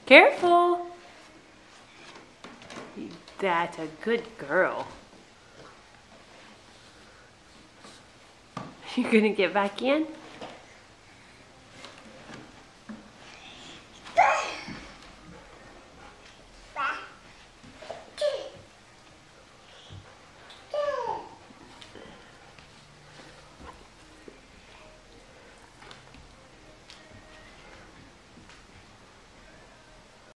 Careful. That's a good girl. You're gonna get back in?